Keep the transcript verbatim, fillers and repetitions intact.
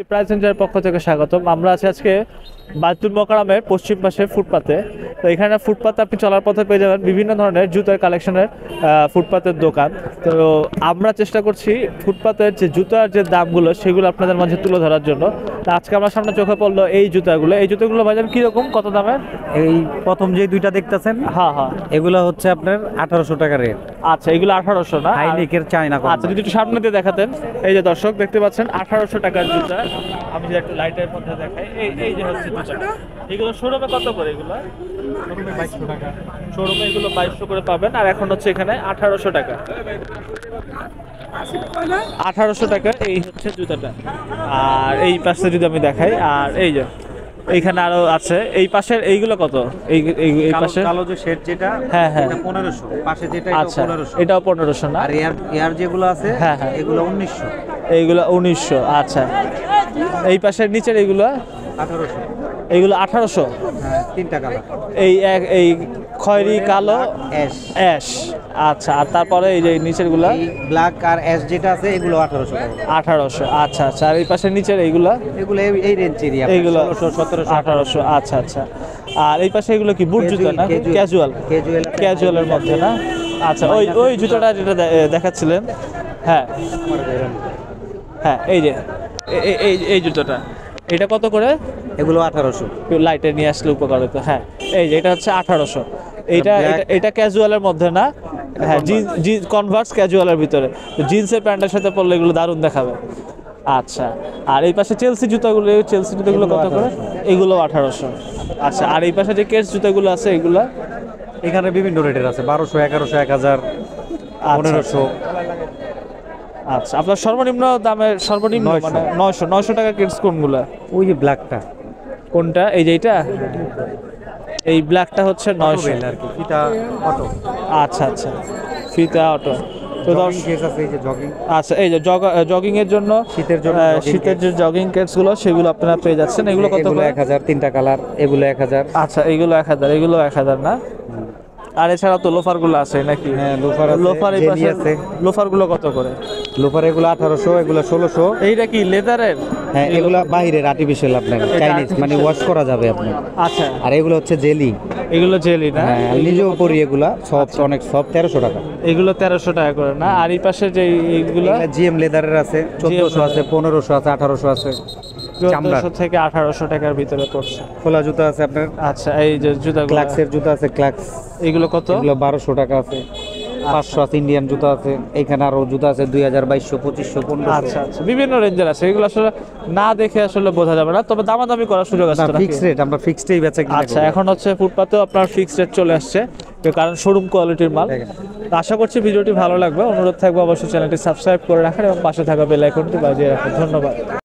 Price সেন্টারের পক্ষ থেকে স্বাগতম। আমরা আছি আজকে বাইতুল মোকাররমের পশ্চিম পাশে ফুটপাতে। তো এখানে ফুটপাতে আপনি চলার পথে পেয়ে যাবেন বিভিন্ন ধরনের জুতার কালেকশনের ফুটপাতের দোকান। তো আমরা চেষ্টা করছি ফুটপাতের যে জুতার যে দামগুলো সেগুলো আপনাদের মাঝে তুলে ধরার জন্য। তো আজকে আমার সামনে চোখে পড়লো এই জুতাগুলো। এই জুতাগুলো বাজার কিরকম, কত দামের? এই প্রথম যে দুইটা দেখতেছেন, হ্যাঁ হ্যাঁ, এগুলো হচ্ছে আপনার আঠারোশো টাকা রেট। আচ্ছা, এগুলো আঠারোশো না? হাইনেকের চায়না। আচ্ছা, যদি একটু সামনে দিয়ে দেখাতেন। এই যে দর্শক দেখতে পাচ্ছেন আঠারোশো টাকার জুতা। আমি যে একটু লাইটের মধ্যে দেখাই, এই এই যে হচ্ছে জুতা। এগুলো শোরুমে কত করে? এগুলো শোরুমে বাইশশো টাকা। শোরুমে এগুলো বাইশশো করে পাবেন, আর এখন হচ্ছে এখানে আঠারোশো টাকা। আঠারোশো টাকা এই হচ্ছে জুতাটা। আর এই পাশে যদি আমি দেখাই, আর এই যে এইখানে আরো আছে, এই পাশের এইগুলো কত? এই এই পাশে কালো যে শেড যেটা, হ্যাঁ হ্যাঁ, এটা পনেরোশো। পাশে যেটা এটা আচ্ছা, পনেরোশো। এটাও পনেরোশো না? আর এয়ার এয়ার যেগুলো আছে, হ্যাঁ হ্যাঁ, এগুলো উনিশশো। এইগুলো উনিশশো। আচ্ছা, এই পাশের নিচের এইগুলো আঠারোশো। এইগুলো আঠারোশো। হ্যাঁ, তিনটা কালার। এই এক, এই খয়েরি, কালো, অ্যাশ। অ্যাশ। আচ্ছা, আর তারপরে এই যে নিচেরগুলো এই ব্ল্যাক আর অ্যাশ যেটা আছে, এগুলো আঠারোশো টাকা। আঠারোশো। আচ্ছা আচ্ছা, আর এই পাশের নিচের এইগুলো এগুলো এই- এই রেঞ্জেরই, এইগুলো ষোলোশো সতেরোশো আঠারোশো। আচ্ছা আচ্ছা, আর এই পাশে এগুলো কি বুট জুতা না? ক্যাজুয়াল, ক্যাজুয়াল ক্যাজুয়ালের মধ্যে না? আচ্ছা, ওই ওই জুতাটা যেটা দে- দেখাচ্ছিলেন, হ্যাঁ হ্যাঁ, এই যে এ- এ- এই এই জুতোটা, এটা কত করে? এগুলো আঠারোশো। লাইটে নিয়ে আসলে উপকার হতো। হ্যাঁ, এই যে এটা হচ্ছে আঠারোশো। এইটা এটা- এটা ক্যাজুয়ালের মধ্যে না? হ্যাঁ, জিন্স কনভার্স ক্যাজুয়ালের ভিতরে। তো জিন্সের প্যান্টের সাথে পরলে এগুলো দারুণ দেখাবে। আচ্ছা, আর এই পাশে চেলসি জুতাগুলো, চেলসি জুতাগুলো কত করে? এগুলো আঠারোশো। আচ্ছা, আর এই পাশে যে কেটস জুতাগুলো আছে এগুলো? এখানে বিভিন্ন রেটের আছে, বারোশো, এগারোশো, এক হাজার, পনেরোশো। আচ্ছা, আপনার সর্বনিম্ন দামের সর্বনিম্ন নয়শো। মানে নয়শো নয়শো টাকা কিডস কোনগুলো? ওই যে ব্ল্যাকটা, কোনটা? এই যে এইটা, এই ব্ল্যাকটা হচ্ছে নয়শো আর কি, ফিতা অটো। আচ্ছা আচ্ছা, ফিতা অটো। তো দশ, জগিং কেস আছে, এই যে জগিং। আচ্ছা, এই যে জগিং এর জন্য, শীতের জন্য আহ, jogging শীতের যে জগিং কেটস গুলো সেগুলো আপনারা পেয়ে যাচ্ছেন। এগুলো কত এগুলো করে? এক হাজার, তিনটা কালার, এগুলো এক হাজার। আচ্ছা, এগুলো এক হাজার, এগুলো এক হাজার না? আর এছাড়া তো লোফার গুলো আছে নাকি? হ্যাঁ, লোফার আছে, লোফার এই জেলি পাশে আছে। লোফার গুলো কত করে? লোফার এগুলো আঠারোশো, এগুলো ষোলোশো। এইটা কি লেদারের? হ্যাঁ, এগুলো বাহিরের আর্টিফিশিয়াল, আপনার চাইনিজ, মানে ওয়াশ করা যাবে আপনার। আচ্ছা, আর এগুলো হচ্ছে জেলি। এগুলো জেলি না? হ্যাঁ, আমি নিজেও পরি এগুলা, সফট, অনেক সফট, তেরোশো টাকা। এগুলো তেরোশো টাকা করে না? আর এই পাশে যে এইগুলো জিএম লেদারের আছে, চোদ্দশো আছে, পনেরোশো আছে, আঠারোশো আছে। চোদ্দশো থেকে আঠারোশো টাকার ভিতরে পড়ছে। খোলা জুতা আছে আপনার। আচ্ছা, এই যে জুতাগুলো, ক্লাক্সের জুতা আছে, ক্লাক্স। এগুলো কত? এগুলো বারোশো টাকা আছে, পাঁচশো আছে। ইন্ডিয়ান জুতা আছে, এইখানে আরো জুতা আছে দুই হাজার, বাইশশো, পঁচিশশো, পনেরোশো। আচ্ছা আচ্ছা, বিভিন্ন রেঞ্জের আছে। এগুলো আসলে না দেখে আসলে বোঝা যাবে না, তবে দামাদামি করার সুযোগ আছে নাকি? ফিক্স রেট, আমরা ফিক্সডেই বেচা কিনা আচ্ছা, করি। এখন হচ্ছে ফুটপাতেও আপনার ফিক্সড রেট চলে আসছে, কারণ শোরুম কোয়ালিটির মাল। তো আশা করছি ভিডিওটি ভালো লাগবে। অনুরোধ থাকবে অবশ্যই চ্যানেলটি সাবস্ক্রাইব করে রাখার এবং পাশে থাকা বেল আইকনটি বাজিয়ে রাখার। ধন্যবাদ।